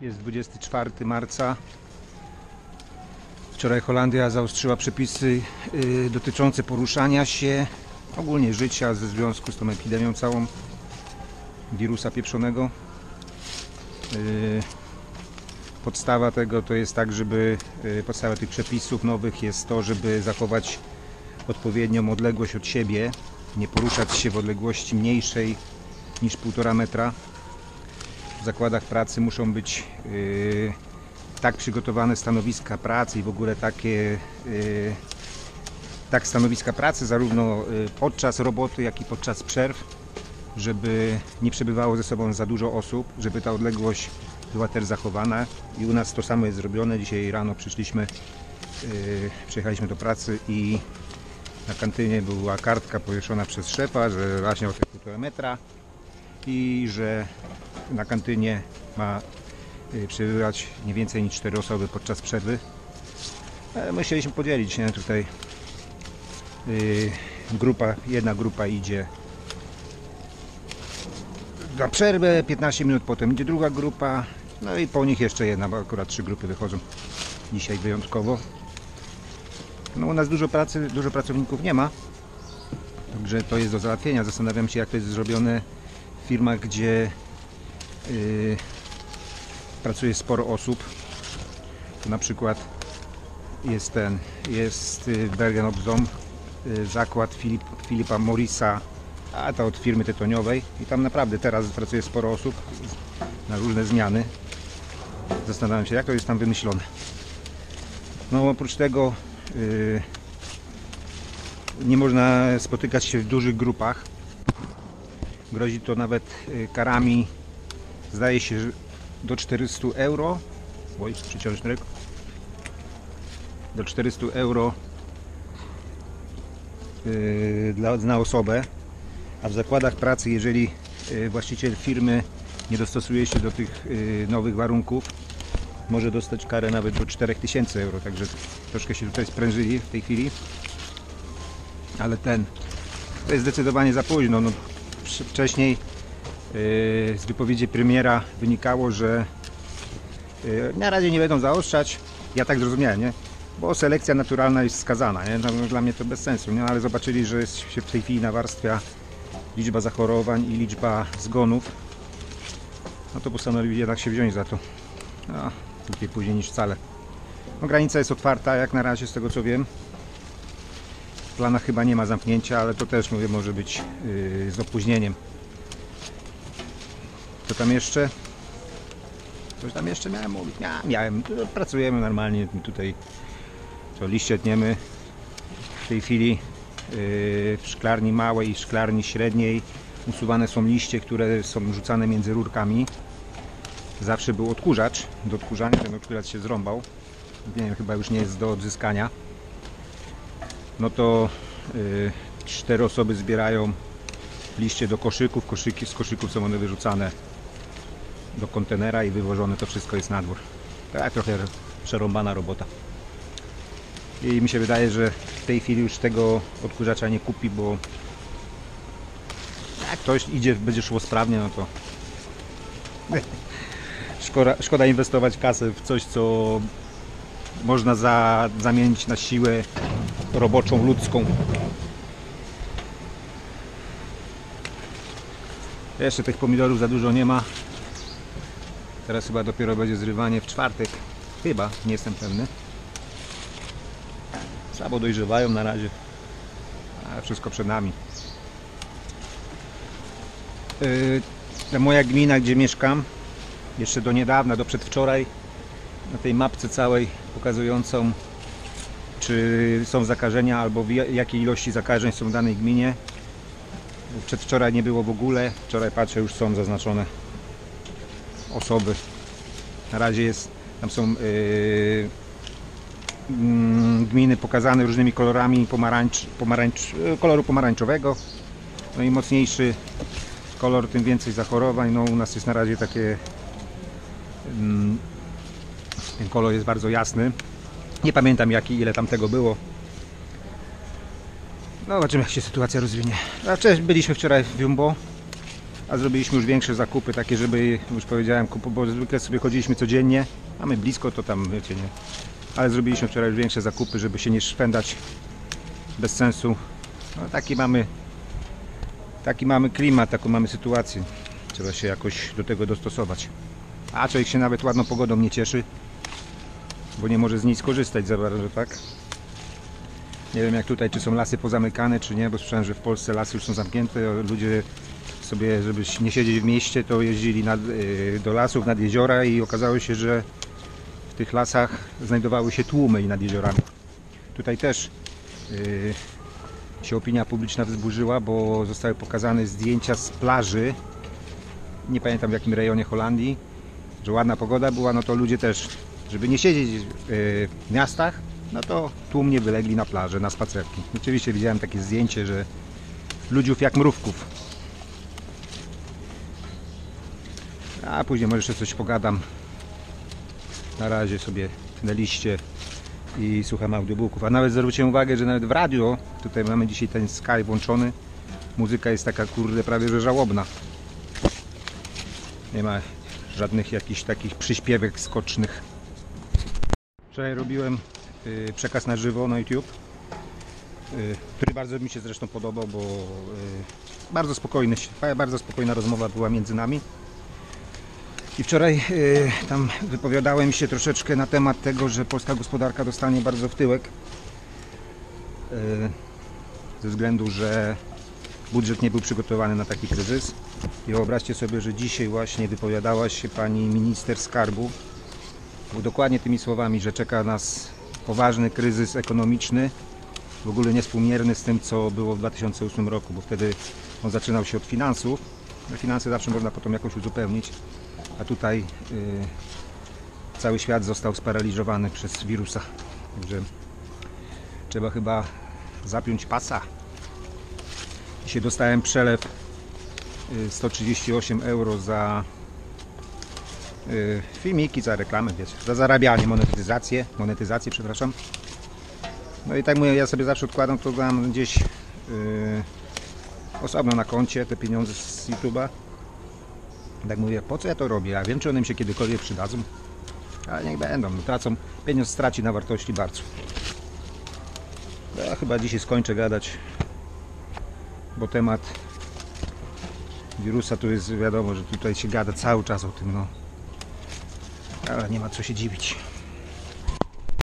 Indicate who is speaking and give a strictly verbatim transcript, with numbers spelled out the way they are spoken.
Speaker 1: Jest dwudziestego czwartego marca. Wczoraj Holandia zaostrzyła przepisy yy, dotyczące poruszania się, ogólnie życia ze związku z tą epidemią całą wirusa pieprzonego. Yy, podstawa tego to jest tak, żeby yy, podstawa tych przepisów nowych jest to, żeby zachować odpowiednią odległość od siebie, nie poruszać się w odległości mniejszej niż półtora metra. W zakładach pracy muszą być yy, tak przygotowane stanowiska pracy i w ogóle takie yy, tak stanowiska pracy zarówno yy, podczas roboty, jak i podczas przerw, żeby nie przebywało ze sobą za dużo osób, żeby ta odległość była też zachowana. I u nas to samo jest zrobione. Dzisiaj rano przyszliśmy, yy, przyjechaliśmy do pracy i na kantynie była kartka powieszona przez szefa, że właśnie o te półtora metra i że na kantynie ma przebywać nie więcej niż cztery osoby podczas przerwy. My chcieliśmy podzielić, nie? Tutaj yy, grupa, jedna grupa idzie na przerwę, piętnaście minut potem idzie druga grupa, no i po nich jeszcze jedna, bo akurat trzy grupy wychodzą dzisiaj wyjątkowo. No u nas dużo pracy, dużo pracowników nie ma, także to jest do załatwienia. Zastanawiam się, jak to jest zrobione w firmach, gdzie yy, pracuje sporo osób. Tu na przykład jest ten, jest w Bergen-op-Zoom zakład Filip, Filipa Morrisa, a to od firmy tytoniowej, i tam naprawdę teraz pracuje sporo osób na różne zmiany. Zastanawiam się, jak to jest tam wymyślone. No oprócz tego yy, nie można spotykać się w dużych grupach. Grozi to nawet karami, zdaje się, że do czterystu euro. Oj, przyciążny do czterystu euro yy, dla, na osobę. A w zakładach pracy, jeżeli yy, właściciel firmy nie dostosuje się do tych yy, nowych warunków, może dostać karę nawet do czterech tysięcy euro. Także troszkę się tutaj sprężyli w tej chwili. Ale ten, to jest zdecydowanie za późno. No, wcześniej yy, z wypowiedzi premiera wynikało, że yy, na razie nie będą zaostrzać. Ja tak zrozumiałem, nie? Bo selekcja naturalna jest skazana, nie? No, dla mnie to bez sensu, nie? Ale zobaczyli, że jest się w tej chwili nawarstwia liczba zachorowań i liczba zgonów. No to postanowili jednak się wziąć za to. No, lepiej później niż wcale. No, granica jest otwarta, jak na razie, z tego co wiem. W planach chyba nie ma zamknięcia, ale to też, mówię, może być yy, z opóźnieniem. Co tam jeszcze? Coś tam jeszcze miałem mówić? Ja, miałem. Pracujemy normalnie tutaj. Co, liście tniemy. W tej chwili yy, w szklarni małej i szklarni średniej usuwane są liście, które są rzucane między rurkami. Zawsze był odkurzacz do odkurzania, ten odkurzacz się zrąbał. Nie wiem, chyba już nie jest do odzyskania. No to yy, cztery osoby zbierają liście do koszyków. Koszyki, z koszyków są one wyrzucane do kontenera i wywożone, to wszystko jest na dwór. Tak, trochę przerąbana robota. I mi się wydaje, że w tej chwili już tego odkurzacza nie kupi, bo jak ktoś idzie, będzie szło sprawnie, no to szkoda, szkoda inwestować kasę w coś, co można za, zamienić na siłę roboczą, ludzką. Jeszcze tych pomidorów za dużo nie ma. Teraz chyba dopiero będzie zrywanie w czwartek. Chyba, nie jestem pewny. Słabo dojrzewają na razie. A wszystko przed nami. Yy, ta moja gmina, gdzie mieszkam, jeszcze do niedawna, do przedwczoraj, na tej mapce całej pokazującą, czy są zakażenia albo w jakiej ilości zakażeń są w danej gminie. Przedwczoraj nie było w ogóle. Wczoraj patrzę, już są zaznaczone osoby. Na razie jest, tam są yy, yy, gminy pokazane różnymi kolorami pomarańcz, pomarańcz, koloru pomarańczowego. No i mocniejszy kolor, tym więcej zachorowań. No u nas jest na razie takie, yy, ten kolor jest bardzo jasny. Nie pamiętam jaki, ile tam tego było. No zobaczymy, jak się sytuacja rozwinie. A wcześniej byliśmy wczoraj w Jumbo, A zrobiliśmy już większe zakupy, takie, żeby, już powiedziałem, kupu, bo zwykle sobie chodziliśmy codziennie. Mamy blisko, to tam, wiecie, nie. Ale zrobiliśmy wczoraj już większe zakupy, żeby się nie szwendać bez sensu. No, taki mamy, taki mamy klimat, taką mamy sytuację. Trzeba się jakoś do tego dostosować. A człowiek się nawet ładną pogodą nie cieszy, bo nie może z niej skorzystać za bardzo, tak? Nie wiem jak tutaj, czy są lasy pozamykane, czy nie, bo słyszałem, że w Polsce lasy już są zamknięte. Ludzie sobie, żeby nie siedzieć w mieście, to jeździli nad, do lasów, nad jeziora i okazało się, że w tych lasach znajdowały się tłumy i nad jeziorami. Tutaj też yy, się opinia publiczna wzburzyła, bo zostały pokazane zdjęcia z plaży, nie pamiętam w jakim rejonie Holandii, że ładna pogoda była, no to ludzie też, żeby nie siedzieć yy, w miastach, no to tłumnie wylegli na plażę, na spacerki. Oczywiście widziałem takie zdjęcie, że ludziów jak mrówków. A później może jeszcze coś pogadam. Na razie sobie na liście i słucham audiobooków. A nawet zwróciłem uwagę, że nawet w radio, tutaj mamy dzisiaj ten Sky włączony, muzyka jest taka kurde prawie że żałobna. Nie ma żadnych jakichś takich przyśpiewek skocznych. Wczoraj robiłem y, przekaz na żywo na YouTube, y, który bardzo mi się zresztą podobał, bo y, bardzo spokojny, bardzo spokojna rozmowa była między nami. I wczoraj y, tam wypowiadałem się troszeczkę na temat tego, że polska gospodarka dostanie bardzo w tyłek y, ze względu, że budżet nie był przygotowany na taki kryzys. I wyobraźcie sobie, że dzisiaj właśnie wypowiadała się pani minister skarbu dokładnie tymi słowami, że czeka nas poważny kryzys ekonomiczny, w ogóle niespółmierny z tym, co było w dwa tysiące ósmym roku, bo wtedy on zaczynał się od finansów. Finanse zawsze można potem jakoś uzupełnić. A tutaj y, cały świat został sparaliżowany przez wirusa. Także trzeba chyba zapiąć pasa. Dzisiaj dostałem przelew y, sto trzydzieści osiem euro za y, filmiki, za reklamę, wiecie, za zarabianie, monetyzację, monetyzację, przepraszam. No i tak mówię, ja sobie zawsze odkładam to tam gdzieś y, osobno na koncie, te pieniądze z YouTube'a. Tak mówię, po co ja to robię? Ja wiem, czy one mi się kiedykolwiek przydadzą. Ale niech będą, no, tracą. Pieniądz straci na wartości bardzo. Ja chyba dzisiaj skończę gadać, bo temat wirusa tu jest wiadomo, że tutaj się gada cały czas o tym, no. Ale nie ma co się dziwić.